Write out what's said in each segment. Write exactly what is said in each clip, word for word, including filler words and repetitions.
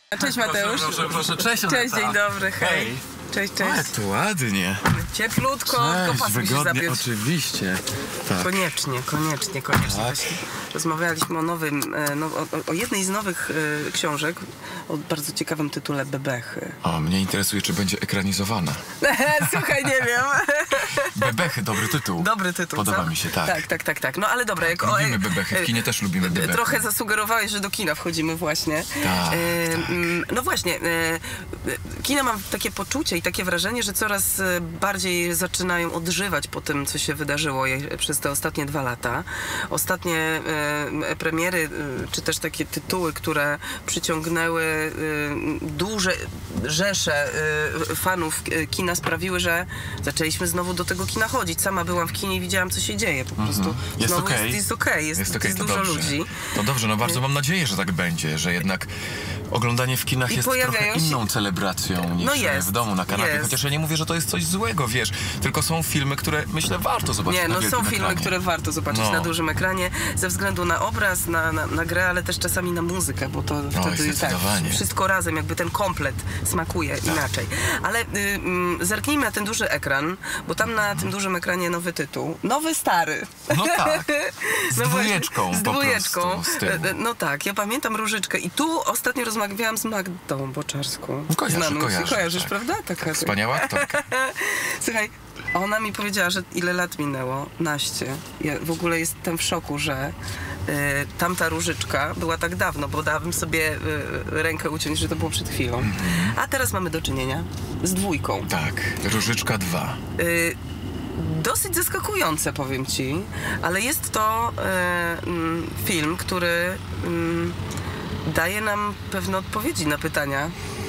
Cześć Mateusz. Proszę, proszę, proszę. Cześć, Cześć, dzień dobry, hej. Hej. Cześć, O, cześć. jak to ładnie. Cieplutko, tylko Cześć, pas musisz wygodnie, zapiąć. oczywiście. Tak. Koniecznie, koniecznie, koniecznie. Tak. Właśnie rozmawialiśmy o nowym, e, no, o, o jednej z nowych e, książek, o bardzo ciekawym tytule Bebechy. O, mnie interesuje, czy będzie ekranizowana. Słuchaj, nie wiem. Bebechy, dobry tytuł. Dobry tytuł, Podoba co? mi się, tak. Tak, tak, tak, tak. No ale dobra, jak o, Lubimy bebechy, w kinie też lubimy bebechy. Trochę zasugerowałeś, że do kina wchodzimy właśnie. Tak, e, tak. mm, No właśnie, e, kina mam takie poczucie i takie wrażenie, że coraz e, bardziej zaczynają odżywać po tym, co się wydarzyło je, przez te ostatnie dwa lata. Ostatnie e, premiery, e, czy też takie tytuły, które przyciągnęły e, duże rzesze e, fanów e, kina, sprawiły, że zaczęliśmy znowu do tego kina chodzić. Sama byłam w kinie i widziałam, co się dzieje. Po prostu Mhm. Jest znowu okej. jest, jest okej, jest, Jest jest, okej, to dużo dobrze. ludzi. To dobrze, no bardzo mam nadzieję, że tak będzie, że jednak oglądanie w kinach I jest trochę pojawiają się- inną celebracją niż No jest, w domu na kanapie. jest. Chociaż ja nie mówię, że to jest coś złego, wiesz, tylko są filmy, które myślę warto zobaczyć Nie, na no wielkim są filmy, ekranie. które warto zobaczyć No. na dużym ekranie ze względu na obraz, na, na, na grę, ale też czasami na muzykę, bo to wtedy tak, zdecydowanie. wszystko razem, jakby ten komplet smakuje inaczej. Ale y, y, zerknijmy na ten duży ekran, bo tam na tym dużym ekranie nowy tytuł. Nowy, stary. No tak, z No właśnie, dwójeczką z po dwójeczką. prostu, z tyłu. E, e, No tak, ja pamiętam Różyczkę i tu ostatnio rozmawiałam z Magdą Boczarską. Kojarzę, Znaną się. kojarzę, Kojarzysz, tak. prawda? Taka, Wspaniała aktorka. Słuchaj, ona mi powiedziała, że ile lat minęło? Naście. Ja w ogóle jestem w szoku, że y, tamta Różyczka była tak dawno, bo dałabym sobie y, rękę uciąć, że to było przed chwilą. Mhm. A teraz mamy do czynienia z dwójką. Tak, Różyczka dwa. Y, dosyć zaskakujące, powiem ci, ale jest to y, mm, film, który mm, daje nam pewne odpowiedzi na pytania.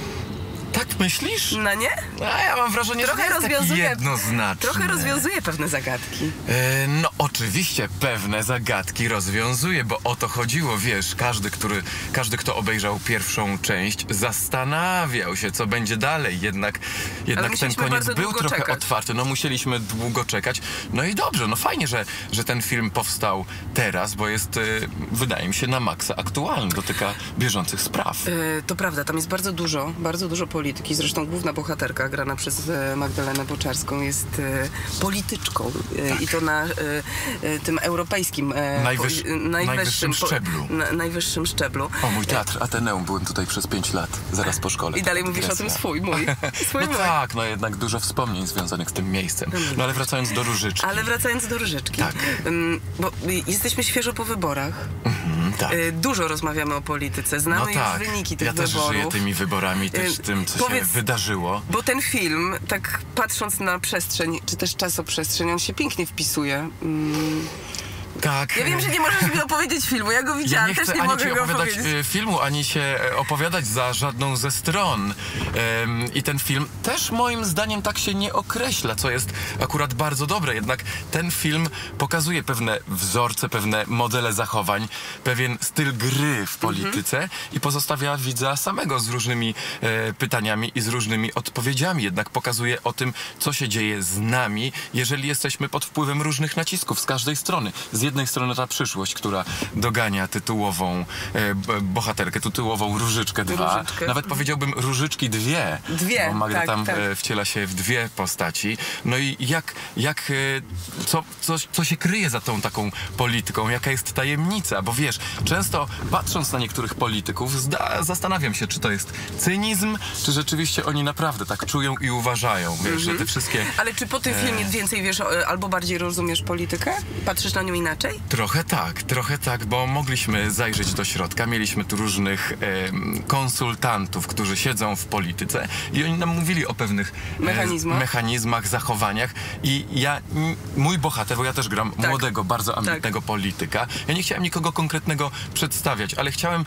Tak myślisz? No nie? A ja mam wrażenie, Trochę że to jest taki rozwiązuje- jednoznaczny. Trochę rozwiązuje pewne zagadki. E, no oczywiście pewne zagadki rozwiązuje, bo o to chodziło, wiesz, każdy, który, każdy, kto obejrzał pierwszą część, zastanawiał się, co będzie dalej, jednak, jednak ten musieliśmy koniec bardzo był długo trochę czekać. otwarty, no musieliśmy długo czekać, no i dobrze, no fajnie, że, że ten film powstał teraz, bo jest, e, wydaje mi się, na maksa aktualny, dotyka bieżących spraw. E, To prawda, tam jest bardzo dużo, bardzo dużo polityki. Zresztą główna bohaterka, grana przez e, Magdalenę Boczarską, jest e, polityczką. E, Tak. I to na e, e, tym europejskim e, Najwyż- po- e, najwyższym po- szczeblu. Na, najwyższym szczeblu. O, mój teatr Ateneum, byłem tutaj przez pięć lat, zaraz po szkole. I dalej taka mówisz o tym dygresja. swój, mój. Swój, No mój. tak, no jednak dużo wspomnień związanych z tym miejscem. No ale wracając do Różyczki. Ale wracając do Różyczki, Tak. ym, bo y, jesteśmy świeżo po wyborach. Mhm, tak. Y, Dużo rozmawiamy o polityce, znamy No tak, już wyniki tych ja też wyborów. żyję tymi wyborami, też Y, tym, co powiedz- się wydarzyło. Bo ten film, tak patrząc na przestrzeń, czy też czasoprzestrzeń, on się pięknie wpisuje. Mm. Tak. Ja wiem, że nie możesz mi opowiedzieć filmu, ja go Ja widziałam, nie też chcę nie ani mogę ci go opowiadać opowiedzieć. e, filmu, ani się e, opowiadać za żadną ze stron. Em, I ten film też moim zdaniem tak się nie określa, co jest akurat bardzo dobre. Jednak ten film pokazuje pewne wzorce, pewne modele zachowań, pewien styl gry w polityce Mhm. i pozostawia widza samego z różnymi e, pytaniami i z różnymi odpowiedziami. Jednak pokazuje o tym, co się dzieje z nami, jeżeli jesteśmy pod wpływem różnych nacisków z każdej strony. Z jednej strony ta przyszłość, która dogania tytułową e, b- bohaterkę, tytułową Różyczkę dwa. Różyczkę. Nawet powiedziałbym Różyczki dwie. Dwie, Bo Magda tak, tam tak. e, wciela się w dwie postaci. No i jak, jak e, co, co, co się kryje za tą taką polityką? Jaka jest tajemnica? Bo wiesz, często patrząc na niektórych polityków, zda, zastanawiam się, czy to jest cynizm, czy rzeczywiście oni naprawdę tak czują i uważają, wiesz, że te wszystkie... Ale czy po tym E. filmie więcej wiesz, o- albo bardziej rozumiesz politykę? Patrzysz na nią inaczej? Trochę tak, trochę tak, bo mogliśmy zajrzeć do środka, mieliśmy tu różnych em, konsultantów, którzy siedzą w polityce i oni nam mówili o pewnych e, Mechanizmach. mechanizmach, zachowaniach i ja, m, mój bohater, bo ja też gram Tak. młodego, bardzo ambitnego polityka, ja nie chciałem nikogo konkretnego przedstawiać, ale chciałem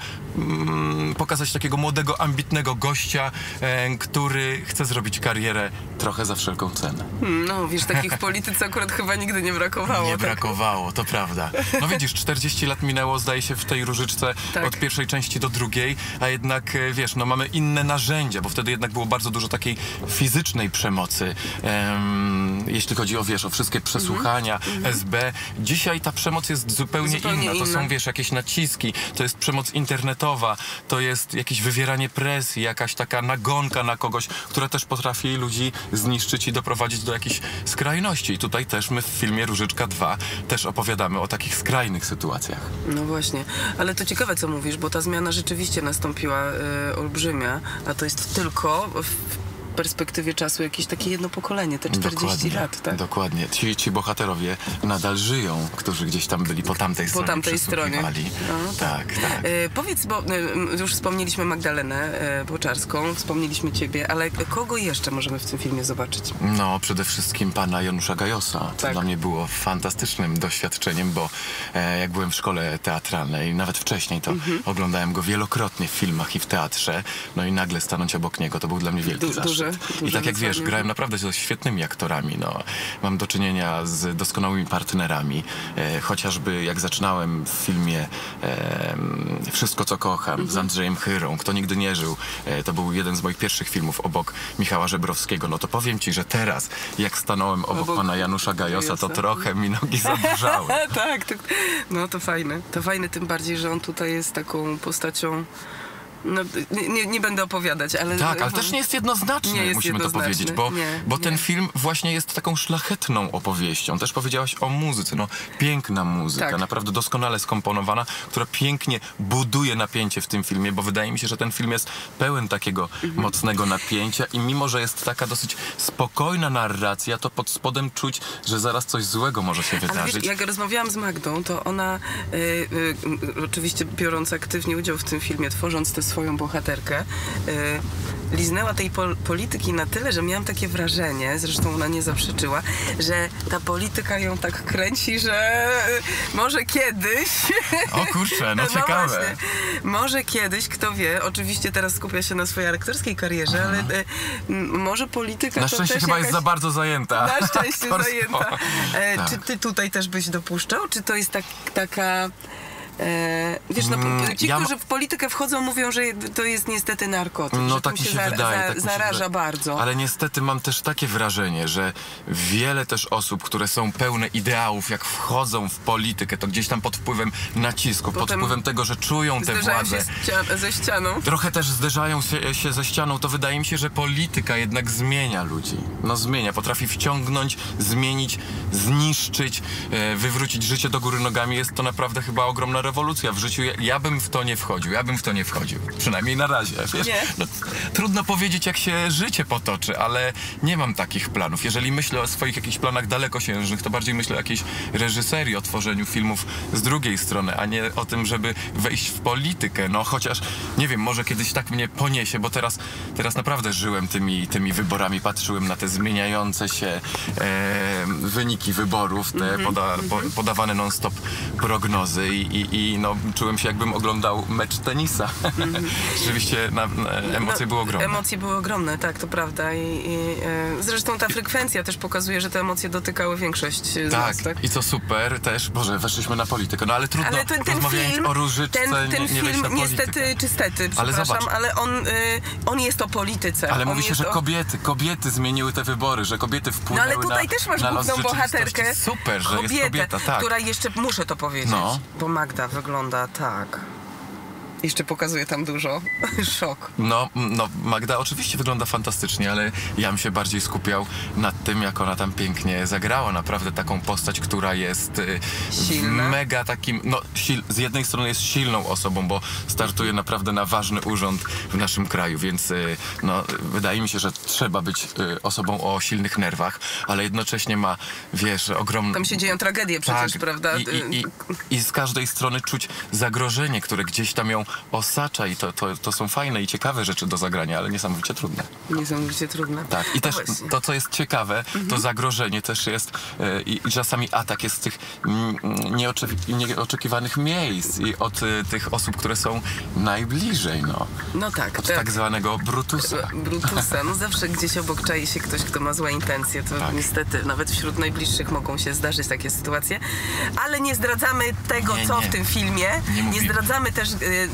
mm, pokazać takiego młodego, ambitnego gościa, e, który chce zrobić karierę trochę za wszelką cenę. Hmm, no wiesz, takich w polityce akurat chyba nigdy nie brakowało. Nie tak? brakowało, to prawda. No widzisz, czterdzieści lat minęło, zdaje się, w tej Różyczce Tak. od pierwszej części do drugiej, a jednak, e, wiesz, no mamy inne narzędzia, bo wtedy jednak było bardzo dużo takiej fizycznej przemocy. Em, jeśli chodzi o, wiesz, o wszystkie przesłuchania, mm-hmm. S B. Dzisiaj ta przemoc jest zupełnie, zupełnie inna. To inna. są, wiesz, jakieś naciski, to jest przemoc internetowa, to jest jakieś wywieranie presji, jakaś taka nagonka na kogoś, która też potrafi ludzi zniszczyć i doprowadzić do jakichś skrajności. I tutaj też my w filmie Różyczka dwa też opowiadamy o takich skrajnych sytuacjach. No właśnie, ale to ciekawe, co mówisz, bo ta zmiana rzeczywiście nastąpiła y, olbrzymia, a to jest tylko w perspektywie czasu jakieś takie jedno pokolenie, te czterdzieści Dokładnie, lat, tak? Dokładnie. Ci, ci bohaterowie nadal żyją, którzy gdzieś tam byli po tamtej Po stronie tamtej stronie. No, tak, tak. E, powiedz, bo e, już wspomnieliśmy Magdalenę e, Boczarską, wspomnieliśmy ciebie, ale kogo jeszcze możemy w tym filmie zobaczyć? No, przede wszystkim pana Janusza Gajosa. To Tak. dla mnie było fantastycznym doświadczeniem, bo e, jak byłem w szkole teatralnej, nawet wcześniej, to mhm. oglądałem go wielokrotnie w filmach i w teatrze, no i nagle stanąć obok niego, to był dla mnie wielki Du- zaszczyt. duże, I duże tak jak wiesz, wyzwanie. grałem naprawdę ze świetnymi aktorami, no. Mam do czynienia z doskonałymi partnerami, e, chociażby jak zaczynałem w filmie e, Wszystko, co kocham, mhm. z Andrzejem Chyrą, Kto nigdy nie żył, e, to był jeden z moich pierwszych filmów obok Michała Żebrowskiego, no to powiem ci, że teraz, jak stanąłem obok, obok pana Janusza Gajosa, to trochę mi nogi zadrżały. Tak, to, no to fajne. To fajne tym bardziej, że on tutaj jest taką postacią. No, nie, nie będę opowiadać, ale... Tak, ale też nie jest jednoznaczny, nie jest musimy jednoznaczny. to powiedzieć, bo, nie, bo ten nie. film właśnie jest taką szlachetną opowieścią. Też powiedziałaś o muzyce, no piękna muzyka, Tak. naprawdę doskonale skomponowana, która pięknie buduje napięcie w tym filmie, bo wydaje mi się, że ten film jest pełen takiego mhm. mocnego napięcia i mimo, że jest taka dosyć spokojna narracja, to pod spodem czuć, że zaraz coś złego może się wydarzyć. Ale wiesz, jak rozmawiałam z Magdą, to ona y, y, oczywiście biorąc aktywnie udział w tym filmie, tworząc tę swoją bohaterkę, y, liznęła tej pol- polityki na tyle, że miałam takie wrażenie, zresztą ona nie zaprzeczyła, że ta polityka ją tak kręci, że y, może kiedyś... O kurczę, no, no ciekawe. Właśnie, może kiedyś, kto wie, oczywiście teraz skupia się na swojej aktorskiej karierze, Aha. ale y, m, może polityka Na to szczęście też chyba jakaś... jest za bardzo zajęta. Na szczęście Aktorstwo. zajęta. E, Tak. Czy ty tutaj też byś dopuszczał? Czy to jest tak, taka... E, wiesz, no, Mm, ci, ja ma- którzy w politykę wchodzą, mówią, że to jest niestety narkotyk. No że tak tym mi się za, wydaje. za, tak mi się zaraża wydaje. bardzo. Ale niestety mam też takie wrażenie, że wiele też osób, które są pełne ideałów, jak wchodzą w politykę, to gdzieś tam pod wpływem nacisku, pod Potem wpływem tego, że czują tę Zderzają władzę. się z cia- ze ścianą. Trochę też zderzają się, się ze ścianą, to wydaje mi się, że polityka jednak zmienia ludzi. No zmienia, potrafi wciągnąć, zmienić, zniszczyć, e, wywrócić życie do góry nogami. Jest to naprawdę chyba ogromna rewolucja w życiu. Ja, ja bym w to nie wchodził, ja bym w to nie wchodził. Przynajmniej na razie, wiesz? Nie. No, trudno powiedzieć, jak się życie potoczy, ale nie mam takich planów. Jeżeli myślę o swoich jakichś planach dalekosiężnych, to bardziej myślę o jakiejś reżyserii, o tworzeniu filmów z drugiej strony, a nie o tym, żeby wejść w politykę. No chociaż, nie wiem, może kiedyś tak mnie poniesie, bo teraz, teraz naprawdę żyłem tymi, tymi wyborami, patrzyłem na te zmieniające się e, wyniki wyborów, te Mm-hmm, poda, po, podawane non-stop prognozy i, i, i no, czułem się, jakbym oglądał mecz tenisa. Mm-hmm. Rzeczywiście na, na, emocje No, były ogromne. Emocje były ogromne, tak, to prawda. I, i, e, zresztą ta frekwencja też pokazuje, że te emocje dotykały większość z Tak, nas, tak? i co super też, Boże, weszliśmy na politykę, no ale trudno, Ale ten, ten rozmawiając film, o Różyczce, ten, ten nie, nie wejść film na politykę. niestety, czy stety, Ale przepraszam, zobacz. ale on, y, on jest o polityce. Ale on mówi się, jest że o... kobiety, kobiety zmieniły te wybory, że kobiety No wpłynęły ale tutaj na, też masz na los główną rzeczywistości. bohaterkę, Super, że kobietę, jest kobieta, tak. która jeszcze, muszę to powiedzieć, No. bo Magda wygląda tak. Jeszcze pokazuje tam dużo. Szok. No, no, Magda oczywiście wygląda fantastycznie, ale ja bym się bardziej skupiał nad tym, jak ona tam pięknie zagrała. Naprawdę taką postać, która jest y, Silna. mega takim, no sil, z jednej strony jest silną osobą, bo startuje naprawdę na ważny urząd w naszym kraju, więc y, no, wydaje mi się, że trzeba być y, osobą o silnych nerwach, ale jednocześnie ma, wiesz, ogromną... Tam się dzieją tragedie przecież, tak, prawda? I, i, i, I z każdej strony czuć zagrożenie, które gdzieś tam ją osacza i to, to, to są fajne i ciekawe rzeczy do zagrania, ale niesamowicie trudne. Niesamowicie trudne. Tak, i też No właśnie. to, co jest ciekawe, to zagrożenie też jest e, i, i czasami atak jest z tych mm, nieoczy- nieoczekiwanych miejsc i od e, tych osób, które są najbliżej, no. No tak. Od tak. tak zwanego Brutusa. Brutusa. No zawsze gdzieś obok czai się ktoś, kto ma złe intencje. To Tak. niestety nawet wśród najbliższych mogą się zdarzyć takie sytuacje. Ale nie zdradzamy tego, Nie, co nie. w tym filmie. Nie mówimy. zdradzamy też y,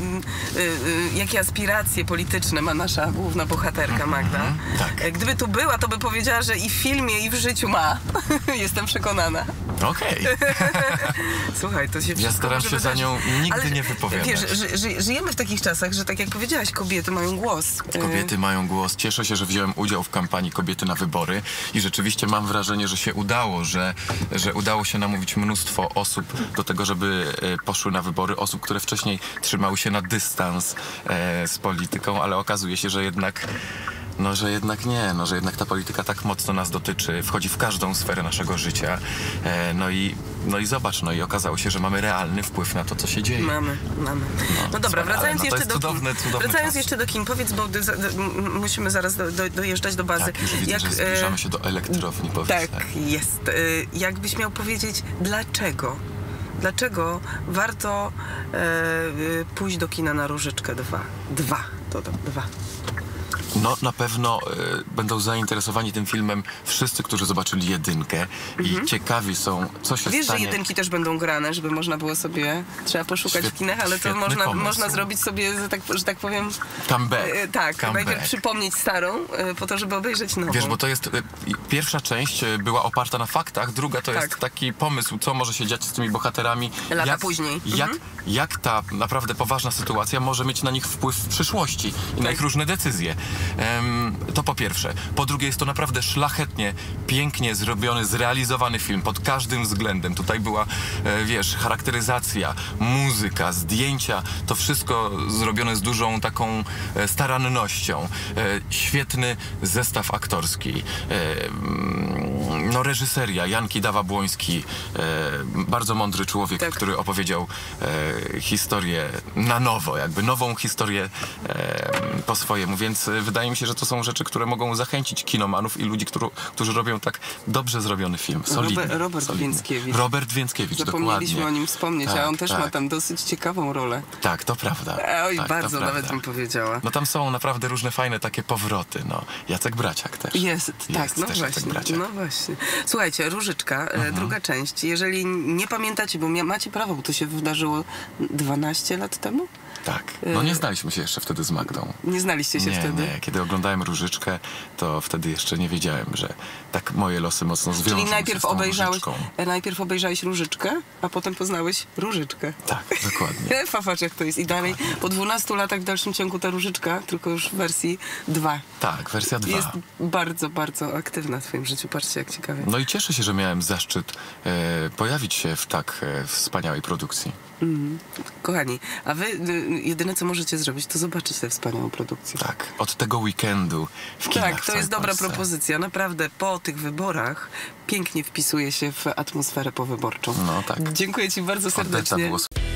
y, y, jakie aspiracje polityczne ma nasza główna bohaterka Magda. Mm, tak. Gdyby tu była, to by powiedziała, że i w filmie, i w życiu ma. Jestem przekonana. Okej. Słuchaj, to się Ja wszystko staram może się za wydarzyć. nią nigdy Ale nie wypowiadać. Wiesz, ży, ży, żyjemy w takich czasach, że tak jak powiedziałaś, kobiety mają głos. Kobiety mają głos. Cieszę się, że wziąłem udział w kampanii Kobiety na wybory i rzeczywiście mam wrażenie, że się udało, że, że udało się namówić mnóstwo osób do tego, żeby e, poszły na wybory. Osób, które wcześniej trzymały się na dystans e, z polityką, ale okazuje się, że jednak No, że jednak nie, no, że jednak ta polityka tak mocno nas dotyczy, wchodzi w każdą sferę naszego życia. E, no, i, no i zobacz, no i okazało się, że mamy realny wpływ na to, co się dzieje. Mamy, mamy. No, no dobra, wracając no, jeszcze jest do cudowny, kin. cudowny Wracając czas. jeszcze do kin, powiedz, bo do, do, musimy zaraz do, do, dojeżdżać do bazy. Tak, już widzę, Jak, że zbliżamy się do elektrowni, powiedz. Tak, jest. E, jakbyś miał powiedzieć, dlaczego? Dlaczego warto e, e, pójść do kina na Różyczkę dwa? Dwa, to dam, dwa. No na pewno y, będą zainteresowani tym filmem wszyscy, którzy zobaczyli jedynkę i ciekawi są, co się Wiesz, stanie. że jedynki też będą grane, żeby można było sobie, trzeba poszukać Świet- w kinach, ale to świetny można, pomysł. można zrobić sobie, że tak, że tak powiem, Comeback. e, tak, Comeback. najpierw przypomnieć starą, e, po to, żeby obejrzeć nową. Wiesz, bo to jest, y, pierwsza część y, była oparta na faktach, druga to Tak. jest taki pomysł, co może się dziać z tymi bohaterami. Lata jak, później. Jak, Mhm. jak ta naprawdę poważna sytuacja może mieć na nich wpływ w przyszłości i na ich różne decyzje. Em, to po pierwsze. Po drugie, jest to naprawdę szlachetnie, pięknie zrobiony, zrealizowany film pod każdym względem. Tutaj była, e, wiesz, charakteryzacja, muzyka, zdjęcia, to wszystko zrobione z dużą taką e, starannością. E, świetny zestaw aktorski. E, mm, no reżyseria, Jan Kidawa-Błoński, e, bardzo mądry człowiek, Tak. który opowiedział e, historię na nowo, jakby nową historię e, po swojemu, więc e, wydaje mi się, że to są rzeczy, które mogą zachęcić kinomanów i ludzi, którzy, którzy robią tak dobrze zrobiony film. Solidny, Robert- Robert solidny. Więckiewicz. Robert Więckiewicz, Zapomnieliśmy dokładnie. o nim wspomnieć, Tak, a on też tak. ma tam dosyć ciekawą rolę. Tak, to prawda. Oj, tak, bardzo to nawet prawda. bym powiedziała. No tam są naprawdę różne fajne takie powroty, no. Jacek Braciak też. Jest, tak, Jest no też Jacek właśnie, Braciak. no właśnie. Słuchajcie, Różyczka, e, druga część. Jeżeli nie pamiętacie, bo mia- macie prawo, bo to się wydarzyło dwanaście lat temu? Tak. No nie znaliśmy się jeszcze wtedy z Magdą. Nie znaliście się nie, wtedy? nie. Kiedy oglądałem Różyczkę, to wtedy jeszcze nie wiedziałem, że tak moje losy mocno zwiążą Czyli się najpierw z tą obejrzałeś, Różyczką. e, najpierw obejrzałeś Różyczkę, a potem poznałeś Różyczkę. Tak, dokładnie. Fafasz jak to jest. I dalej po dwunastu latach w dalszym ciągu ta Różyczka, tylko już w wersji dwa. Tak, wersja dwa. Jest bardzo, bardzo aktywna w twoim życiu. Patrzcie, jak ciekawie. No i cieszę się, że miałem zaszczyt e, pojawić się w tak e, wspaniałej produkcji. Mm. Kochani, a wy y, jedyne, co możecie zrobić, to zobaczyć tę wspaniałą produkcję. Tak, od tego weekendu w kinach Tak, w to jest całej dobra Polsce. propozycja. Naprawdę po tych wyborach pięknie wpisuje się w atmosferę powyborczą. No tak. Dziękuję ci bardzo Odeta serdecznie. włosów.